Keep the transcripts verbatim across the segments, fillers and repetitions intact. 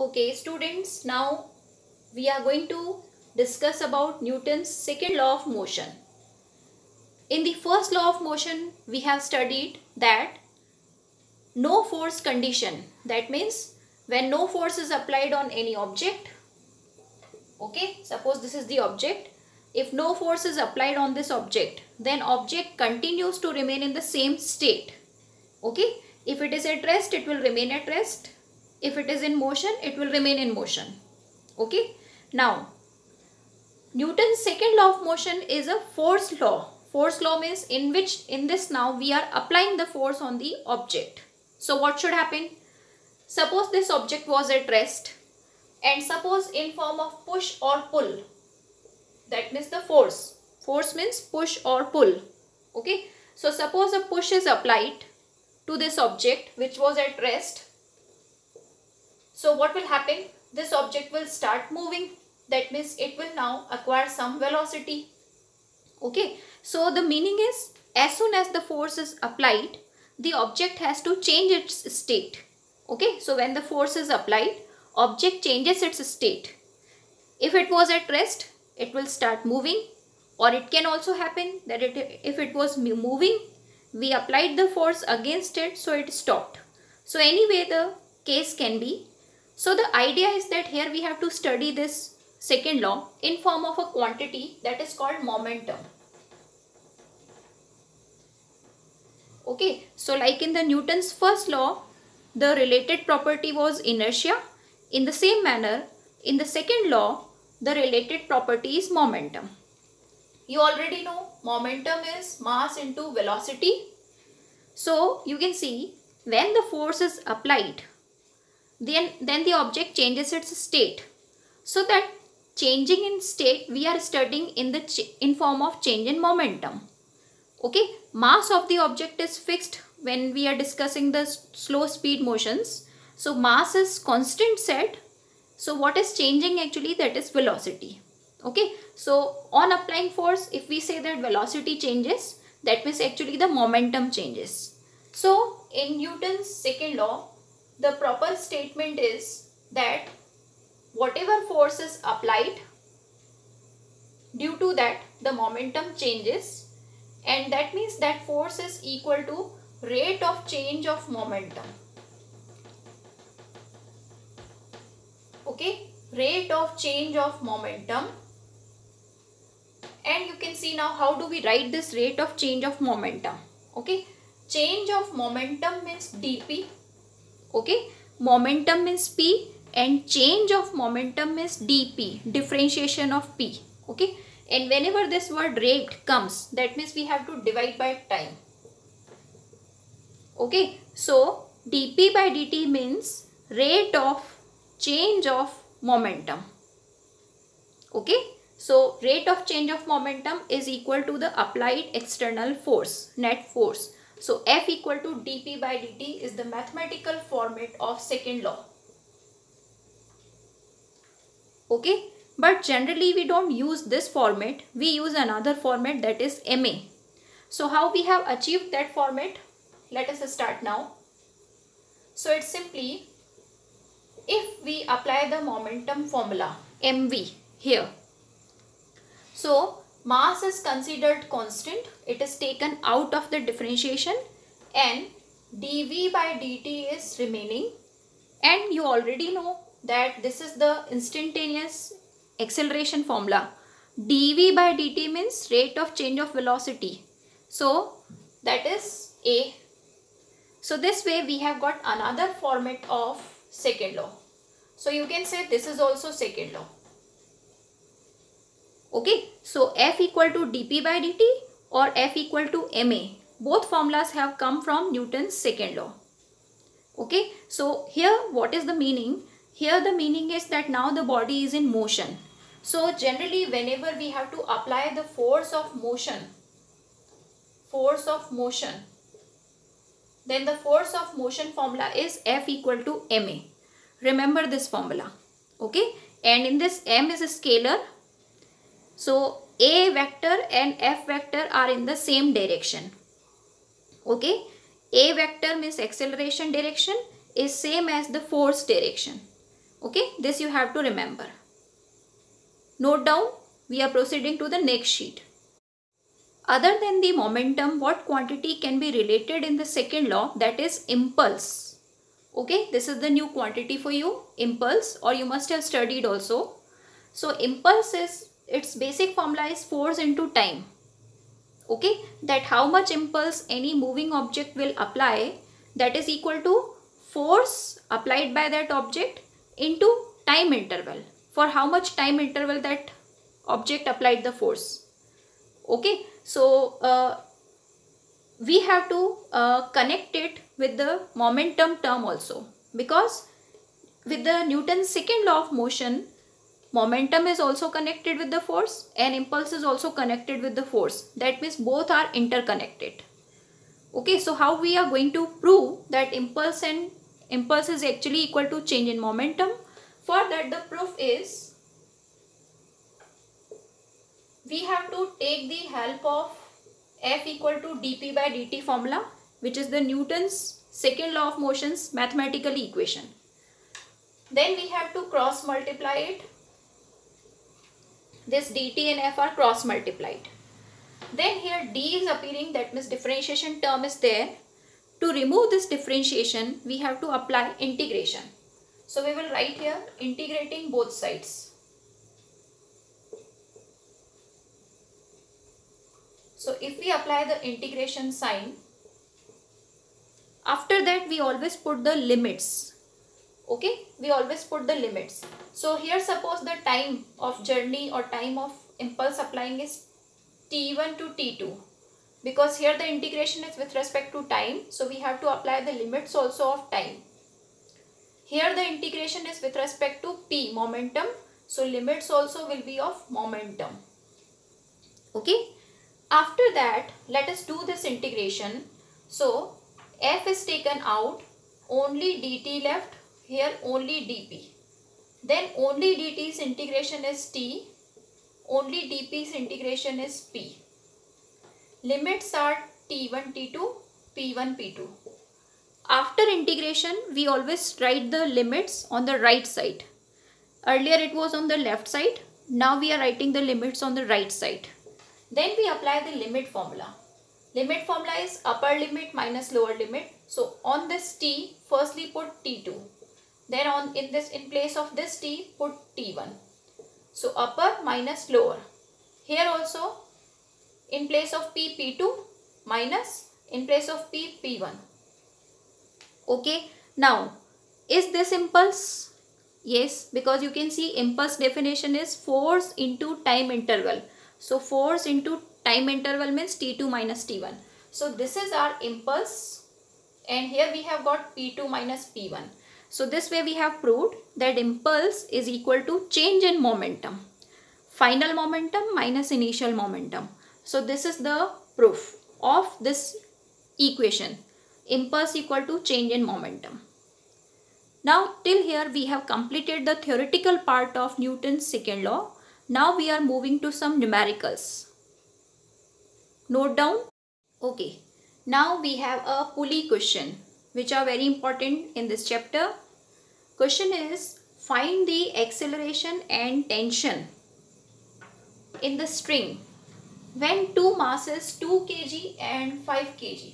Okay, students, now we are going to discuss about Newton's second law of motion. In the first law of motion, we have studied that no force condition. That means when no force is applied on any object, okay, suppose this is the object. If no force is applied on this object, then object continues to remain in the same state. Okay, if it is at rest, it will remain at rest. If it is in motion, it will remain in motion. Okay. Now, Newton's second law of motion is a force law. Force law means in which, in this now, we are applying the force on the object. So, what should happen? Suppose this object was at rest and suppose in form of push or pull. That means the force. Force means push or pull. Okay. So, suppose a push is applied to this object which was at rest. So what will happen? This object will start moving. That means it will now acquire some velocity. Okay. So the meaning is, as soon as the force is applied, the object has to change its state. Okay. So when the force is applied, object changes its state. If it was at rest, it will start moving, or it can also happen that it, if it was moving, we applied the force against it, so it stopped. So anyway the case can be. So the idea is that here we have to study this second law in form of a quantity that is called momentum. Okay, so like in the Newton's first law, the related property was inertia. In the same manner, in the second law, the related property is momentum. You already know momentum is mass into velocity. So you can see when the force is applied, Then, then the object changes its state. So that changing in state we are studying in the in form of change in momentum. Okay, mass of the object is fixed when we are discussing the slow speed motions. So mass is constant set. So what is changing actually, that is velocity. Okay, so on applying force, if we say that velocity changes, that means actually the momentum changes. So in Newton's second law, the proper statement is that whatever force is applied, due to that the momentum changes, and that means that force is equal to rate of change of momentum. Okay, rate of change of momentum. And you can see now how do we write this rate of change of momentum. Okay, change of momentum means dp. Okay, momentum means p and change of momentum means dp, differentiation of p. Okay, and whenever this word rate comes, that means we have to divide by time. Okay, so dp by dt means rate of change of momentum. Okay, so rate of change of momentum is equal to the applied external force, net force. So F equal to dp by dt is the mathematical format of second law. Okay, but generally we don't use this format. We use another format, that is M A. So how we have achieved that format? Let us start now. So it's simply, if we apply the momentum formula M V here. So mass is considered constant, it is taken out of the differentiation, and dv by dt is remaining. And you already know that this is the instantaneous acceleration formula. Dv by dt means rate of change of velocity. So that is A. So this way we have got another format of second law. So you can say this is also second law. Okay, so F equal to dp by dt or F equal to ma. Both formulas have come from Newton's second law. Okay, so here what is the meaning? Here the meaning is that now the body is in motion. So generally whenever we have to apply the force of motion, force of motion, then the force of motion formula is F equal to ma. Remember this formula. Okay, and in this m is a scalar. So A vector and F vector are in the same direction. Okay, A vector means acceleration direction is same as the force direction. Okay, this you have to remember. Note down. We are proceeding to the next sheet. Other than the momentum, what quantity can be related in the second law, that is impulse. Okay, this is the new quantity for you, impulse, or you must have studied also. So impulse is, its basic formula is force into time. Okay, that how much impulse any moving object will apply, that is equal to force applied by that object into time interval. For how much time interval that object applied the force. Okay, so uh, we have to uh, connect it with the momentum term also, because with the Newton's second law of motion, momentum is also connected with the force and impulse is also connected with the force. That means both are interconnected. Okay, so how we are going to prove that impulse and impulse is actually equal to change in momentum? For that, the proof is, we have to take the help of F equal to dp by dt formula, which is the Newton's second law of motion's mathematical equation. Then we have to cross multiply it. This dt and f are cross multiplied. Then here d is appearing, that means differentiation term is there. To remove this differentiation, we have to apply integration. So we will write here integrating both sides. So if we apply the integration sign, after that we always put the limits. Okay, we always put the limits. So here suppose the time of journey or time of impulse applying is t one to t two. Because here the integration is with respect to time, so we have to apply the limits also of time. Here the integration is with respect to p, momentum, so limits also will be of momentum. Okay. After that, let us do this integration. So f is taken out, only dt left, here only dp. Then only dt's integration is t, only dp's integration is p. Limits are t one, t two, p one, p two. After integration, we always write the limits on the right side. Earlier it was on the left side, now we are writing the limits on the right side. Then we apply the limit formula. Limit formula is upper limit minus lower limit. So on this t, firstly put t two. Then on in this in place of this t, put t one. So upper minus lower. Here also in place of p, p two minus in place of p, p one. Okay. Now is this impulse? Yes, because you can see impulse definition is force into time interval. So force into time interval means t two minus t one. So this is our impulse, and here we have got p two minus p one. So this way we have proved that impulse is equal to change in momentum. Final momentum minus initial momentum. So this is the proof of this equation. Impulse equal to change in momentum. Now till here we have completed the theoretical part of Newton's second law. Now we are moving to some numericals. Note down. Okay. Now we have a pulley question, which are very important in this chapter. Question is, find the acceleration and tension in the string when two masses two kilograms and five kilograms.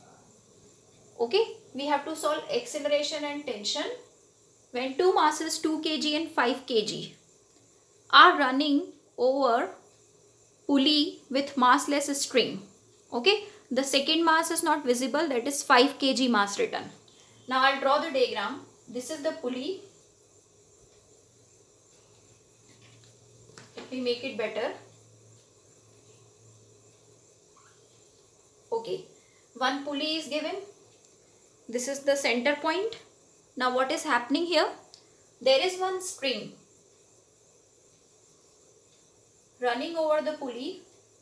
Okay. We have to solve acceleration and tension when two masses two kilograms and five kilograms are running over pulley with massless string. Okay, the second mass is not visible, that is five kilograms mass written. Now I'll draw the diagram. This is the pulley. Let me make it better. Okay, one pulley is given. This is the center point. Now what is happening here? There is one string running over the pulley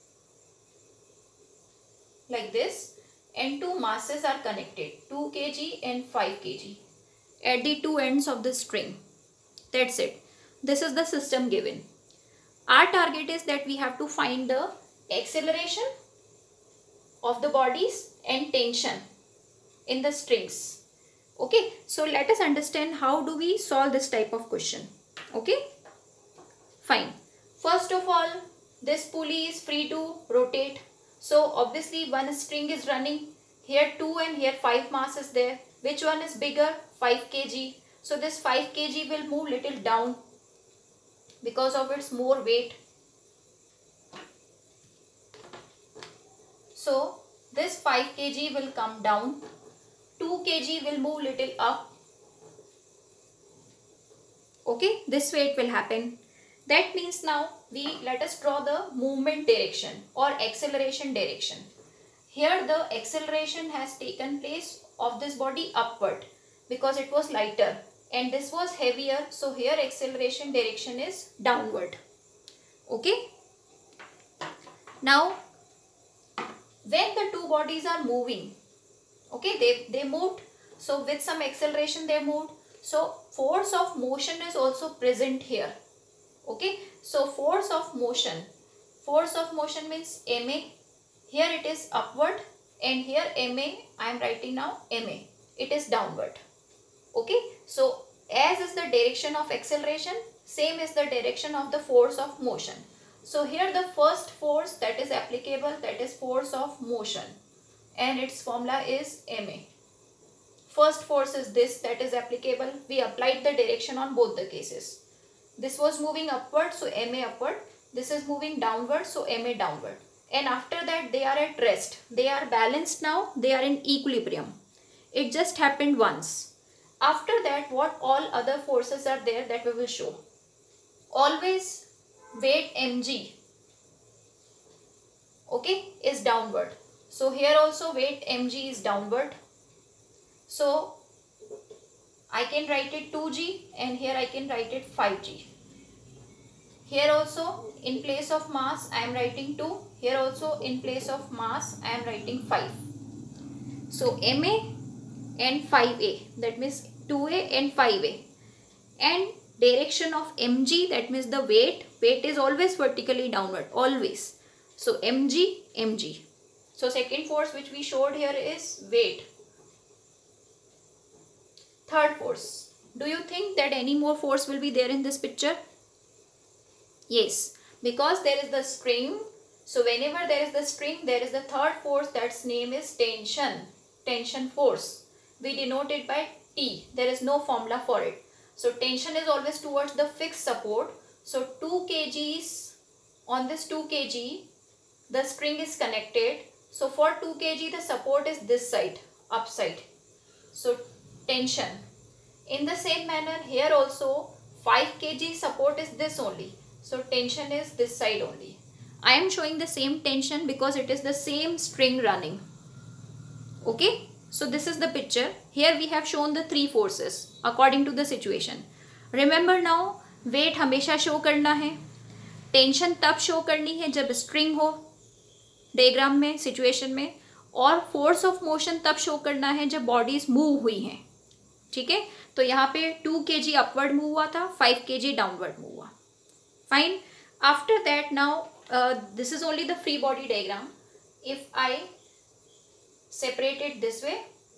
like this, and two masses are connected, two kilograms and five kilograms at the two ends of the string. That's it. This is the system given. Our target is that we have to find the acceleration of the bodies and tension in the strings. Okay, so let us understand how do we solve this type of question. Okay, fine. First of all, this pulley is free to rotate. So obviously one string is running. Here two and here five mass is there. Which one is bigger? five kilograms. So this five kilograms will move little down because of its more weight. So this five kilograms will come down. two kilograms will move little up. Okay, this way it will happen. That means now we let us draw the movement direction or acceleration direction. Here the acceleration has taken place of this body upward because it was lighter and this was heavier, so here acceleration direction is downward. Okay. Now when the two bodies are moving, okay, they, they moved, so with some acceleration they moved, so force of motion is also present here. Okay, so force of motion, force of motion means M A, here it is upward and here M A, I am writing now M A, it is downward. Okay, so as is the direction of acceleration, same is the direction of the force of motion. So here the first force that is applicable, that is force of motion, and its formula is M A. First force is this that is applicable. We applied the direction on both the cases. This was moving upward, so M A upward. This is moving downward, so M A downward. And after that they are at rest. They are balanced now. They are in equilibrium. It just happened once. After that, what all other forces are there that we will show. Always weight mg, okay, is downward. So here also weight mg is downward. So I can write it two g and here I can write it five g. Here also in place of mass I am writing two. Here also in place of mass I am writing five. So M A and five A, that means two A and five A. And direction of mg, that means the weight, weight is always vertically downward, always. So mg, mg. So second force which we showed here is weight. Third force. Do you think that any more force will be there in this picture? Yes, because there is the string. So whenever there is the string, there is the third force, that's name is tension. Tension force. We denote it by T. There is no formula for it. So tension is always towards the fixed support. So two kilograms, on this two kilograms, the string is connected. So for two kilograms, the support is this side, upside. So tension. In the same manner, here also five kilograms support is this only. So tension is this side only. I am showing the same tension because it is the same string running. Okay. So this is the picture. Here we have shown the three forces according to the situation. Remember now, weight हमेशा show करना है, tension तब show करनी है जब string हो diagram में, situation में, और force of motion तब show करना है जब bodies move हुई हैं. ठीक है, तो यहाँ पे two kilograms upward move हुआ था, five kilograms downward move हुआ. Fine. After that now, uh, this is only the free body diagram. If I separate it this way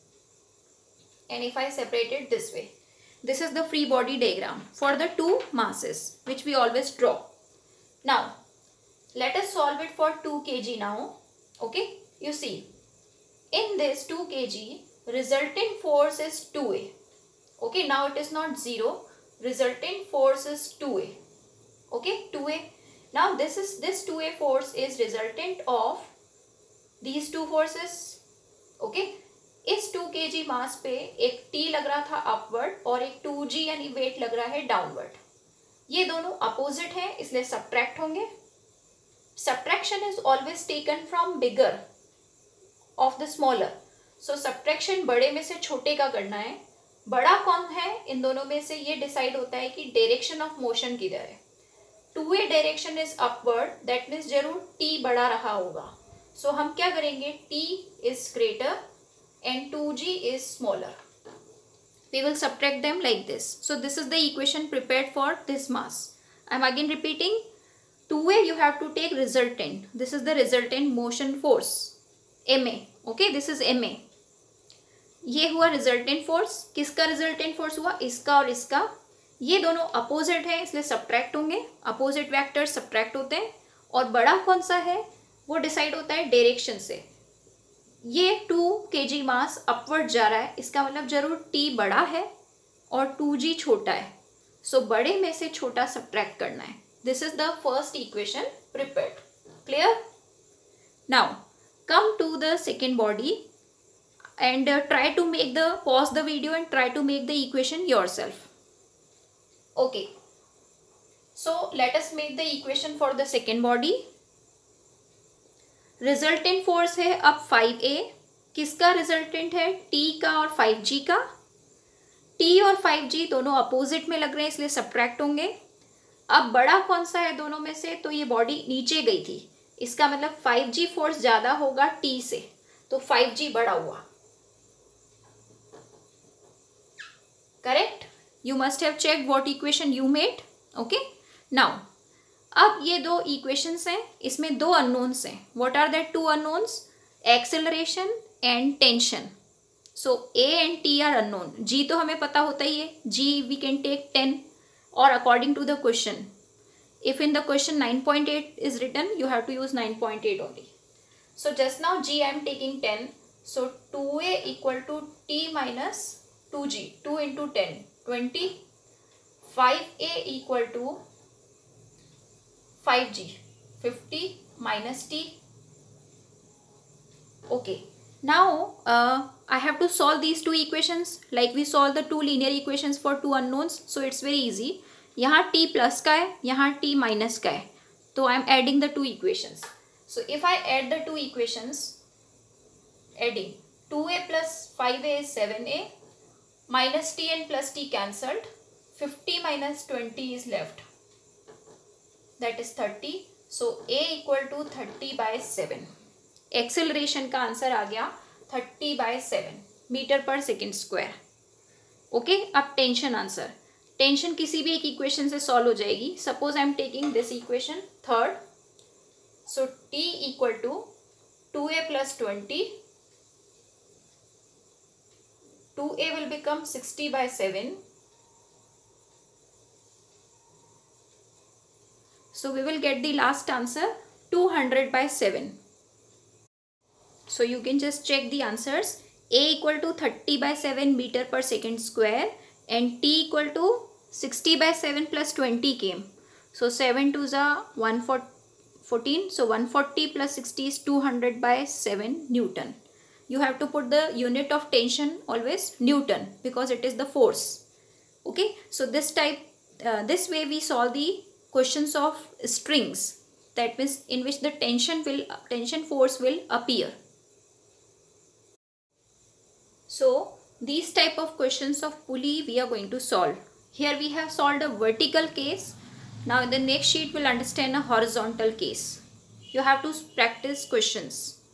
and if I separate it this way, this is the free body diagram for the two masses which we always draw. Now let us solve it for two kilograms now. Okay, you see in this two kilograms resultant force is two A. Okay, now it is not zero, resultant force is two A. Okay, two A. Now this is this two A force is resultant of these two forces. Okay okay? इस two kilograms mass पे एक T लग रहा था upward और एक two G यानी wait लग रहा है डाउनवर्ड. ये दोनों अपोजिट हैं इसलिए सब्ट्रैक्ट होंगे. Subtraction is always taken from bigger of the smaller. So subtraction बड़े में से छोटे का करना है. बड़ा कौन है इन दोनों में से ये डिसाइड होता है कि डायरेक्शन ऑफ मोशन किधर है. To a direction is upward, that means जरूर T बड़ा रहा होगा. So हम क्या करेंगे, T is greater and two G is smaller. We will subtract them like this. So this is the equation prepared for this mass. I am again repeating, two A you have to take resultant. This is the resultant motion force, M A. Okay, this is M A. ये हुआ resultant force. किसका resultant force हुआ? इसका और इसका. ये दोनों opposite है इसलिए सब्ट्रैक्ट होंगे. अपोजिट वेक्टर्स सब्ट्रैक्ट होते हैं. और बड़ा कौन सा है वो डिसाइड होता है डायरेक्शन से. ये टू केजी मास अपवर्ड जा रहा है, इसका मतलब जरूर टी बड़ा है और टू जी छोटा है. सो so, बड़े में से छोटा सब्ट्रैक्ट करना है. This is the first equation prepared. Clear? Now come to the second body and uh, try to make the pause the video and try to make the equation yourself. Okay, so let us make the equation for the second body. Resultant force है अब five ए. किसका resultant है? T का और five G का. T और five G दोनों opposite में लग रहे हैं इसलिए सब्ट्रैक्ट होंगे. अब बड़ा कौन सा है दोनों में से? तो ये बॉडी नीचे गई थी, इसका मतलब फाइव जी फोर्स ज़्यादा होगा T से, तो फाइव जी बड़ा हुआ. Correct? You must have checked what equation you made. Okay? Now, अब ये दो equations हैं, इसमें दो unknowns हैं. What are that two unknowns? Acceleration and tension. So A and T are unknown. G तो हमें पता होता ही है. G we can take ten. Or according to the question, if in the question nine point eight is written, you have to use nine point eight only. So just now G I am taking ten. So two A equal to T minus two g. Two into ten, twenty. Five A equal to five g, fifty minus T. Okay. Now uh, I have to solve these two equations like we solve the two linear equations for two unknowns. So it's very easy. यहाँ T plus का है, यहाँ T minus का है. तो I am adding the two equations. So if I add the two equations, adding two A plus five A is seven A. Minus T and plus T cancelled. fifty minus twenty is left. That is thirty. So A equal to thirty by seven. Acceleration का answer आ गया thirty by seven metre per second square. Okay, अब tension answer. Tension किसी भी एक equation से solve हो जाएगी. Suppose I am taking this equation third. So T equal to two A plus twenty. two A will become sixty by seven. So we will get the last answer two hundred by seven. So you can just check the answers. A equal to thirty by seven meter per second square and T equal to sixty by seven plus twenty came. So seven twos are one fourteen. So one forty plus sixty is two hundred by seven Newton. You have to put the unit of tension always Newton because it is the force. Okay, so this type uh, this way we solve the questions of strings, that means in which the tension will tension force will appear. So these type of questions of pulley we are going to solve. Here we have solved a vertical case. Now in the next sheet we'll understand a horizontal case. You have to practice questions.